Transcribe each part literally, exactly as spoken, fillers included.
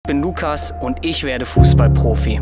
bin Lukas und ich werde Fußballprofi.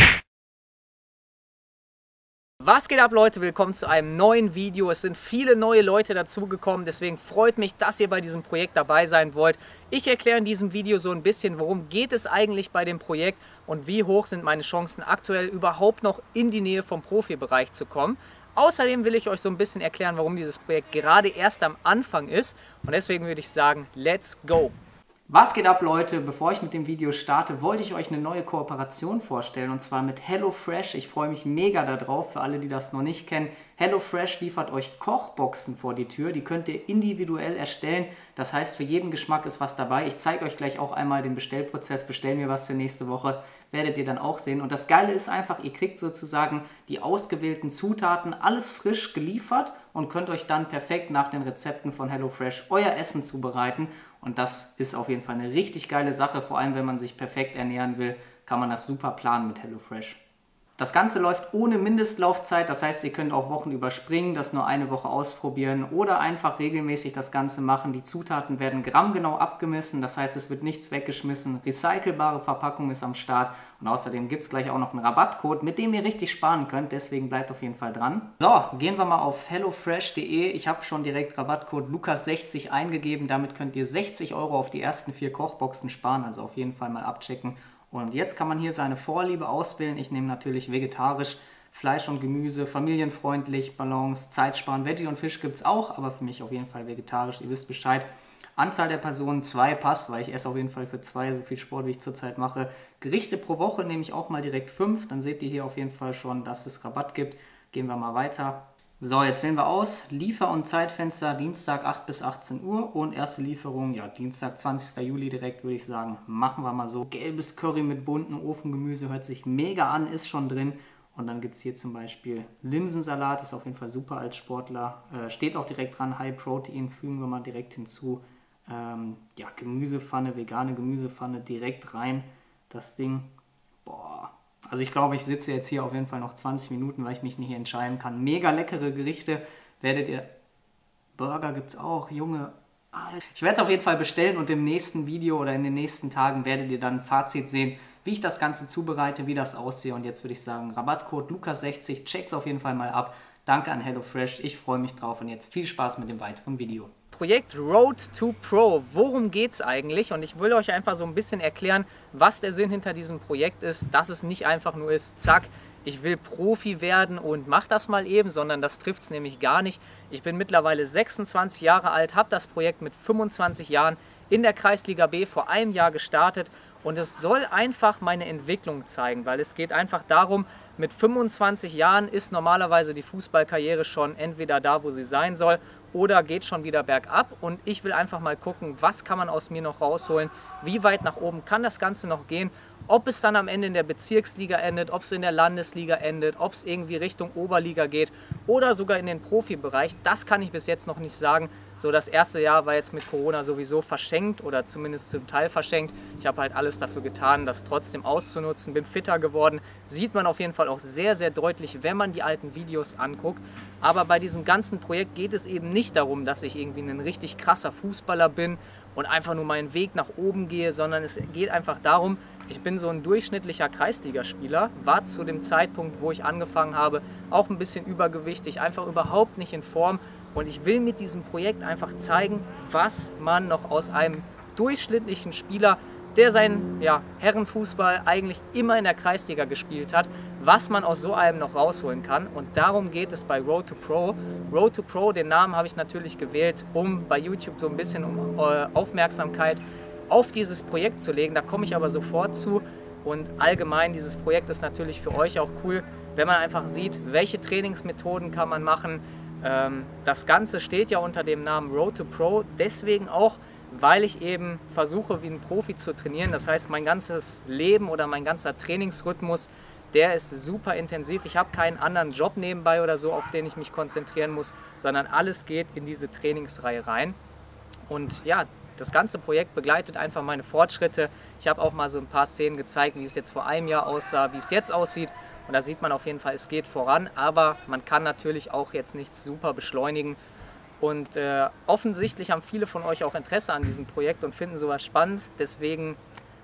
Was geht ab, Leute? Willkommen zu einem neuen Video. Es sind viele neue Leute dazugekommen, deswegen freut mich, dass ihr bei diesem Projekt dabei sein wollt. Ich erkläre in diesem Video so ein bisschen, worum geht es eigentlich bei dem Projekt und wie hoch sind meine Chancen aktuell überhaupt noch in die Nähe vom Profibereich zu kommen. Außerdem will ich euch so ein bisschen erklären, warum dieses Projekt gerade erst am Anfang ist und deswegen würde ich sagen, let's go! Was geht ab, Leute? Bevor ich mit dem Video starte, wollte ich euch eine neue Kooperation vorstellen und zwar mit HelloFresh. Ich freue mich mega darauf, für alle, die das noch nicht kennen. HelloFresh liefert euch Kochboxen vor die Tür, die könnt ihr individuell erstellen. Das heißt, für jeden Geschmack ist was dabei. Ich zeige euch gleich auch einmal den Bestellprozess, bestell mir was für nächste Woche, werdet ihr dann auch sehen. Und das Geile ist einfach, ihr kriegt sozusagen die ausgewählten Zutaten, alles frisch geliefert und könnt euch dann perfekt nach den Rezepten von HelloFresh euer Essen zubereiten. Und das ist auf jeden Fall eine richtig geile Sache, vor allem wenn man sich perfekt ernähren will, kann man das super planen mit HelloFresh. Das Ganze läuft ohne Mindestlaufzeit, das heißt, ihr könnt auch Wochen überspringen, das nur eine Woche ausprobieren oder einfach regelmäßig das Ganze machen. Die Zutaten werden grammgenau abgemessen, das heißt, es wird nichts weggeschmissen. Recycelbare Verpackung ist am Start und außerdem gibt es gleich auch noch einen Rabattcode, mit dem ihr richtig sparen könnt, deswegen bleibt auf jeden Fall dran. So, gehen wir mal auf hellofresh punkt de. Ich habe schon direkt Rabattcode Lukas sechzig eingegeben, damit könnt ihr sechzig Euro auf die ersten vier Kochboxen sparen, also auf jeden Fall mal abchecken. Und jetzt kann man hier seine Vorliebe auswählen. Ich nehme natürlich vegetarisch, Fleisch und Gemüse, familienfreundlich, Balance, Zeitsparen. Veggie und Fisch gibt es auch, aber für mich auf jeden Fall vegetarisch. Ihr wisst Bescheid. Anzahl der Personen, zwei passt, weil ich esse auf jeden Fall für zwei so viel Sport, wie ich zurzeit mache. Gerichte pro Woche nehme ich auch mal direkt fünf. Dann seht ihr hier auf jeden Fall schon, dass es Rabatt gibt. Gehen wir mal weiter. So, jetzt wählen wir aus. Liefer- und Zeitfenster Dienstag acht bis achtzehn Uhr und erste Lieferung, ja, Dienstag zwanzigster Juli direkt, würde ich sagen. Machen wir mal so. Gelbes Curry mit bunten Ofengemüse hört sich mega an, ist schon drin. Und dann gibt es hier zum Beispiel Linsensalat, ist auf jeden Fall super als Sportler. Äh, steht auch direkt dran, High Protein, fügen wir mal direkt hinzu. Ähm, ja, Gemüsepfanne, vegane Gemüsepfanne direkt rein. Das Ding, boah. Also ich glaube, ich sitze jetzt hier auf jeden Fall noch zwanzig Minuten, weil ich mich nicht entscheiden kann. Mega leckere Gerichte werdet ihr... Burger gibt es auch, Junge. Alter. Ich werde es auf jeden Fall bestellen und im nächsten Video oder in den nächsten Tagen werdet ihr dann ein Fazit sehen, wie ich das Ganze zubereite, wie das aussehe. Und jetzt würde ich sagen, Rabattcode Lukas sechzig, checkt's auf jeden Fall mal ab. Danke an HelloFresh, ich freue mich drauf und jetzt viel Spaß mit dem weiteren Video. Projekt Road to Pro, worum geht es eigentlich? Und ich will euch einfach so ein bisschen erklären, was der Sinn hinter diesem Projekt ist, dass es nicht einfach nur ist, zack, ich will Profi werden und mach das mal eben, sondern das trifft es nämlich gar nicht. Ich bin mittlerweile sechsundzwanzig Jahre alt, habe das Projekt mit fünfundzwanzig Jahren in der Kreisliga B vor einem Jahr gestartet und es soll einfach meine Entwicklung zeigen, weil es geht einfach darum, mit fünfundzwanzig Jahren ist normalerweise die Fußballkarriere schon entweder da, wo sie sein soll, oder geht schon wieder bergab und ich will einfach mal gucken, was kann man aus mir noch rausholen, wie weit nach oben kann das Ganze noch gehen, ob es dann am Ende in der Bezirksliga endet, ob es in der Landesliga endet, ob es irgendwie Richtung Oberliga geht oder sogar in den Profibereich, das kann ich bis jetzt noch nicht sagen. So, das erste Jahr war jetzt mit Corona sowieso verschenkt oder zumindest zum Teil verschenkt. Ich habe halt alles dafür getan, das trotzdem auszunutzen, bin fitter geworden. Sieht man auf jeden Fall auch sehr, sehr deutlich, wenn man die alten Videos anguckt. Aber bei diesem ganzen Projekt geht es eben nicht darum, dass ich irgendwie ein richtig krasser Fußballer bin und einfach nur meinen Weg nach oben gehe, sondern es geht einfach darum, ich bin so ein durchschnittlicher Kreisligaspieler, war zu dem Zeitpunkt, wo ich angefangen habe, auch ein bisschen übergewichtig, einfach überhaupt nicht in Form. Und ich will mit diesem Projekt einfach zeigen, was man noch aus einem durchschnittlichen Spieler, der seinen ja, Herrenfußball eigentlich immer in der Kreisliga gespielt hat, was man aus so einem noch rausholen kann. Und darum geht es bei Road to Pro. Road to Pro, den Namen habe ich natürlich gewählt, um bei YouTube so ein bisschen um äh, Aufmerksamkeit auf dieses Projekt zu legen. Da komme ich aber sofort zu. Und allgemein, dieses Projekt ist natürlich für euch auch cool, wenn man einfach sieht, welche Trainingsmethoden kann man machen. Ähm, das Ganze steht ja unter dem Namen Road to Pro, deswegen auch, weil ich eben versuche, wie ein Profi zu trainieren. Das heißt, mein ganzes Leben oder mein ganzer Trainingsrhythmus, der ist super intensiv. Ich habe keinen anderen Job nebenbei oder so, auf den ich mich konzentrieren muss, sondern alles geht in diese Trainingsreihe rein. Und ja, das ganze Projekt begleitet einfach meine Fortschritte. Ich habe auch mal so ein paar Szenen gezeigt, wie es jetzt vor einem Jahr aussah, wie es jetzt aussieht. Und da sieht man auf jeden Fall, es geht voran, aber man kann natürlich auch jetzt nichts super beschleunigen. Und äh, offensichtlich haben viele von euch auch Interesse an diesem Projekt und finden sowas spannend. Deswegen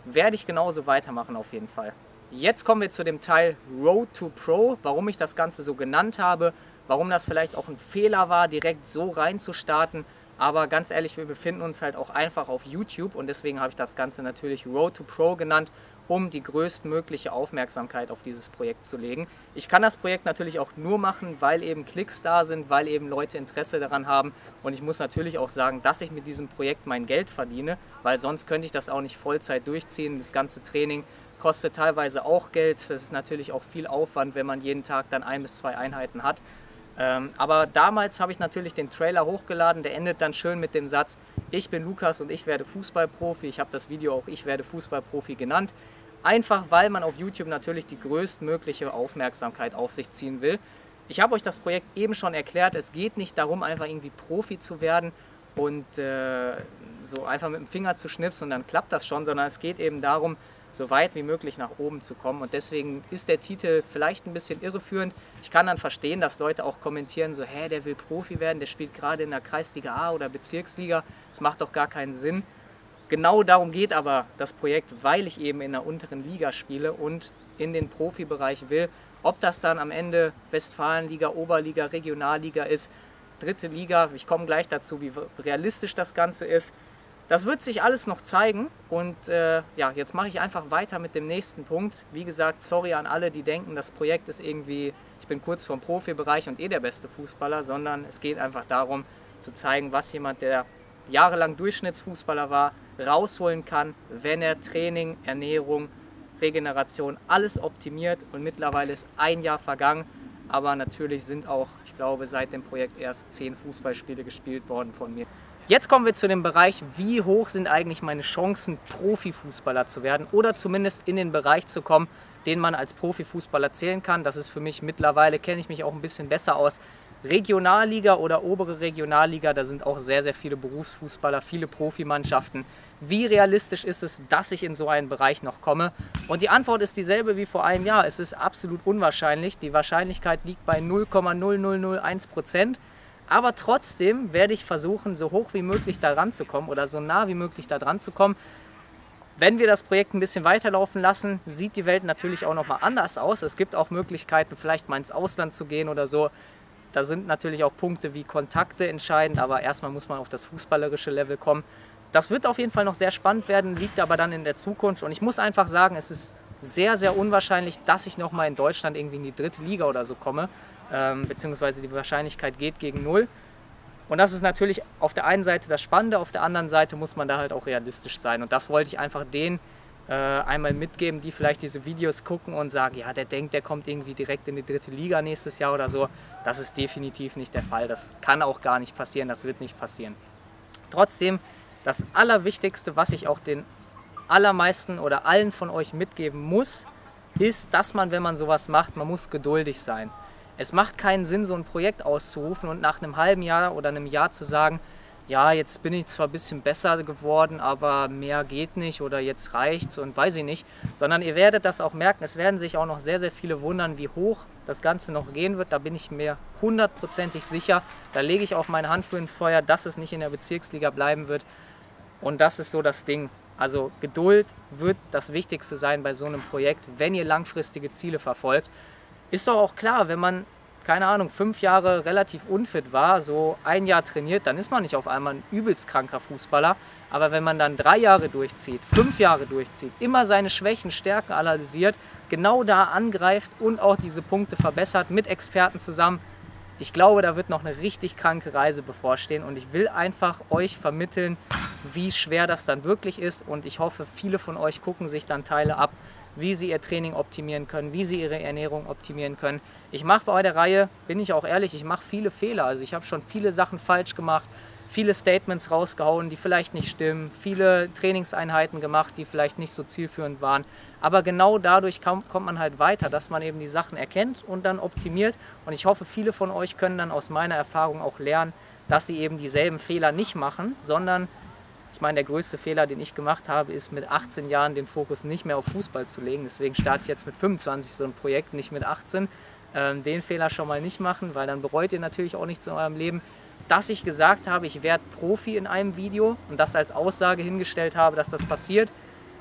werde ich genauso weitermachen auf jeden Fall. Jetzt kommen wir zu dem Teil Road to Pro, warum ich das Ganze so genannt habe, warum das vielleicht auch ein Fehler war, direkt so reinzustarten. Aber ganz ehrlich, wir befinden uns halt auch einfach auf YouTube und deswegen habe ich das Ganze natürlich Road to Pro genannt, um die größtmögliche Aufmerksamkeit auf dieses Projekt zu legen. Ich kann das Projekt natürlich auch nur machen, weil eben Klicks da sind, weil eben Leute Interesse daran haben und ich muss natürlich auch sagen, dass ich mit diesem Projekt mein Geld verdiene, weil sonst könnte ich das auch nicht Vollzeit durchziehen. Das ganze Training kostet teilweise auch Geld, das ist natürlich auch viel Aufwand, wenn man jeden Tag dann ein bis zwei Einheiten hat. Ähm, aber damals habe ich natürlich den Trailer hochgeladen, der endet dann schön mit dem Satz: Ich bin Lukas und ich werde Fußballprofi. Ich habe das Video auch Ich werde Fußballprofi genannt. Einfach weil man auf YouTube natürlich die größtmögliche Aufmerksamkeit auf sich ziehen will. Ich habe euch das Projekt eben schon erklärt, es geht nicht darum, einfach irgendwie Profi zu werden und äh, so einfach mit dem Finger zu schnipsen und dann klappt das schon, sondern es geht eben darum, so weit wie möglich nach oben zu kommen und deswegen ist der Titel vielleicht ein bisschen irreführend. Ich kann dann verstehen, dass Leute auch kommentieren, so, hä, der will Profi werden, der spielt gerade in der Kreisliga A oder Bezirksliga, das macht doch gar keinen Sinn. Genau darum geht aber das Projekt, weil ich eben in der unteren Liga spiele und in den Profibereich will. Ob das dann am Ende Westfalenliga, Oberliga, Regionalliga ist, dritte Liga, ich komme gleich dazu, wie realistisch das Ganze ist. Das wird sich alles noch zeigen und äh, ja, jetzt mache ich einfach weiter mit dem nächsten Punkt. Wie gesagt, sorry an alle, die denken, das Projekt ist irgendwie, ich bin kurz vorm Profibereich und eh der beste Fußballer, sondern es geht einfach darum zu zeigen, was jemand, der jahrelang Durchschnittsfußballer war, rausholen kann, wenn er Training, Ernährung, Regeneration, alles optimiert und mittlerweile ist ein Jahr vergangen, aber natürlich sind auch, ich glaube, seit dem Projekt erst zehn Fußballspiele gespielt worden von mir. Jetzt kommen wir zu dem Bereich, wie hoch sind eigentlich meine Chancen, Profifußballer zu werden oder zumindest in den Bereich zu kommen, den man als Profifußballer zählen kann. Das ist für mich mittlerweile, kenne ich mich auch ein bisschen besser aus, Regionalliga oder obere Regionalliga, da sind auch sehr, sehr viele Berufsfußballer, viele Profimannschaften. Wie realistisch ist es, dass ich in so einen Bereich noch komme? Und die Antwort ist dieselbe wie vor einem Jahr. Es ist absolut unwahrscheinlich. Die Wahrscheinlichkeit liegt bei null Komma null null null eins Prozent. Aber trotzdem werde ich versuchen, so hoch wie möglich da ranzukommen oder so nah wie möglich da dran zu kommen. Wenn wir das Projekt ein bisschen weiterlaufen lassen, sieht die Welt natürlich auch nochmal anders aus. Es gibt auch Möglichkeiten, vielleicht mal ins Ausland zu gehen oder so. Da sind natürlich auch Punkte wie Kontakte entscheidend, aber erstmal muss man auf das fußballerische Level kommen. Das wird auf jeden Fall noch sehr spannend werden, liegt aber dann in der Zukunft. Und ich muss einfach sagen, es ist sehr, sehr unwahrscheinlich, dass ich nochmal in Deutschland irgendwie in die dritte Liga oder so komme. Ähm, beziehungsweise die Wahrscheinlichkeit geht gegen null. Und das ist natürlich auf der einen Seite das Spannende, auf der anderen Seite muss man da halt auch realistisch sein. Und das wollte ich einfach denen äh, einmal mitgeben, die vielleicht diese Videos gucken und sagen, ja, der denkt, der kommt irgendwie direkt in die dritte Liga nächstes Jahr oder so. Das ist definitiv nicht der Fall. Das kann auch gar nicht passieren, das wird nicht passieren. Trotzdem, das Allerwichtigste, was ich auch den allermeisten oder allen von euch mitgeben muss, ist, dass man, wenn man sowas macht, man muss geduldig sein. Es macht keinen Sinn, so ein Projekt auszurufen und nach einem halben Jahr oder einem Jahr zu sagen, ja, jetzt bin ich zwar ein bisschen besser geworden, aber mehr geht nicht oder jetzt reicht's und weiß ich nicht. Sondern ihr werdet das auch merken, es werden sich auch noch sehr, sehr viele wundern, wie hoch das Ganze noch gehen wird. Da bin ich mir hundertprozentig sicher. Da lege ich auch meine Hand für ins Feuer, dass es nicht in der Bezirksliga bleiben wird. Und das ist so das Ding. Also Geduld wird das Wichtigste sein bei so einem Projekt, wenn ihr langfristige Ziele verfolgt. Ist doch auch klar, wenn man, keine Ahnung, fünf Jahre relativ unfit war, so ein Jahr trainiert, dann ist man nicht auf einmal ein übelst kranker Fußballer. Aber wenn man dann drei Jahre durchzieht, fünf Jahre durchzieht, immer seine Schwächen, Stärken analysiert, genau da angreift und auch diese Punkte verbessert mit Experten zusammen, ich glaube, da wird noch eine richtig kranke Reise bevorstehen und ich will einfach euch vermitteln, wie schwer das dann wirklich ist und ich hoffe, viele von euch gucken sich dann Teile ab, wie sie ihr Training optimieren können, wie sie ihre Ernährung optimieren können. Ich mache bei der Reihe, bin ich auch ehrlich, ich mache viele Fehler. Also ich habe schon viele Sachen falsch gemacht, viele Statements rausgehauen, die vielleicht nicht stimmen, viele Trainingseinheiten gemacht, die vielleicht nicht so zielführend waren. Aber genau dadurch kommt man halt weiter, dass man eben die Sachen erkennt und dann optimiert. Und ich hoffe, viele von euch können dann aus meiner Erfahrung auch lernen, dass sie eben dieselben Fehler nicht machen, sondern ich meine, der größte Fehler, den ich gemacht habe, ist mit achtzehn Jahren den Fokus nicht mehr auf Fußball zu legen. Deswegen starte ich jetzt mit fünfundzwanzig so ein Projekt, nicht mit achtzehn. Ähm, den Fehler schon mal nicht machen, weil dann bereut ihr natürlich auch nichts in eurem Leben. Dass ich gesagt habe, ich werde Profi in einem Video und das als Aussage hingestellt habe, dass das passiert,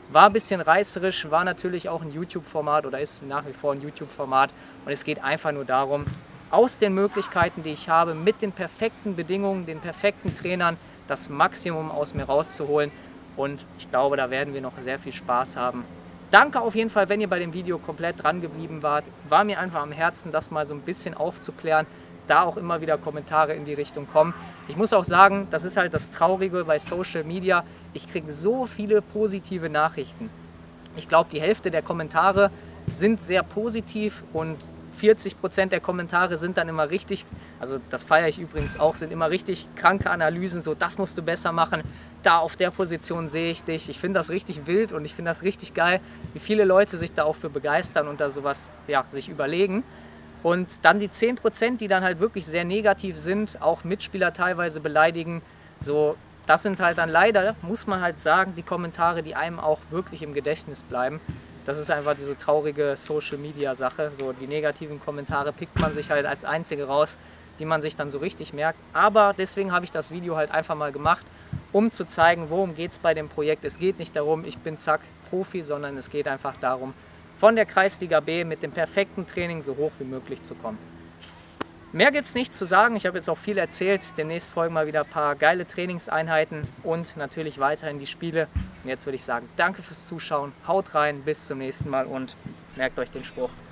War ein bisschen reißerisch, war natürlich auch ein YouTube-Format oder ist nach wie vor ein YouTube-Format. Und es geht einfach nur darum, aus den Möglichkeiten, die ich habe, mit den perfekten Bedingungen, den perfekten Trainern, das Maximum aus mir rauszuholen. Und ich glaube, da werden wir noch sehr viel Spaß haben. Danke auf jeden Fall, wenn ihr bei dem Video komplett dran geblieben wart. War mir einfach am Herzen, das mal so ein bisschen aufzuklären, da auch immer wieder Kommentare in die Richtung kommen. Ich muss auch sagen, das ist halt das Traurige bei Social Media. Ich kriege so viele positive Nachrichten. Ich glaube, die Hälfte der Kommentare sind sehr positiv und vierzig Prozent der Kommentare sind dann immer richtig, also das feiere ich übrigens auch, sind immer richtig kranke Analysen, so das musst du besser machen, da auf der Position sehe ich dich. Ich finde das richtig wild und ich finde das richtig geil, wie viele Leute sich da auch für begeistern und da sowas ja, sich überlegen. Und dann die zehn Prozent, die dann halt wirklich sehr negativ sind, auch Mitspieler teilweise beleidigen, so das sind halt dann leider, muss man halt sagen, die Kommentare, die einem auch wirklich im Gedächtnis bleiben. Das ist einfach diese traurige Social-Media-Sache. So die negativen Kommentare pickt man sich halt als einzige raus, die man sich dann so richtig merkt. Aber deswegen habe ich das Video halt einfach mal gemacht, um zu zeigen, worum geht es bei dem Projekt. Es geht nicht darum, ich bin zack Profi, sondern es geht einfach darum, von der Kreisliga B mit dem perfekten Training so hoch wie möglich zu kommen. Mehr gibt es nicht zu sagen. Ich habe jetzt auch viel erzählt. Demnächst folgen mal wieder ein paar geile Trainingseinheiten und natürlich weiterhin die Spiele. Und jetzt würde ich sagen, danke fürs Zuschauen. Haut rein, bis zum nächsten Mal und merkt euch den Spruch.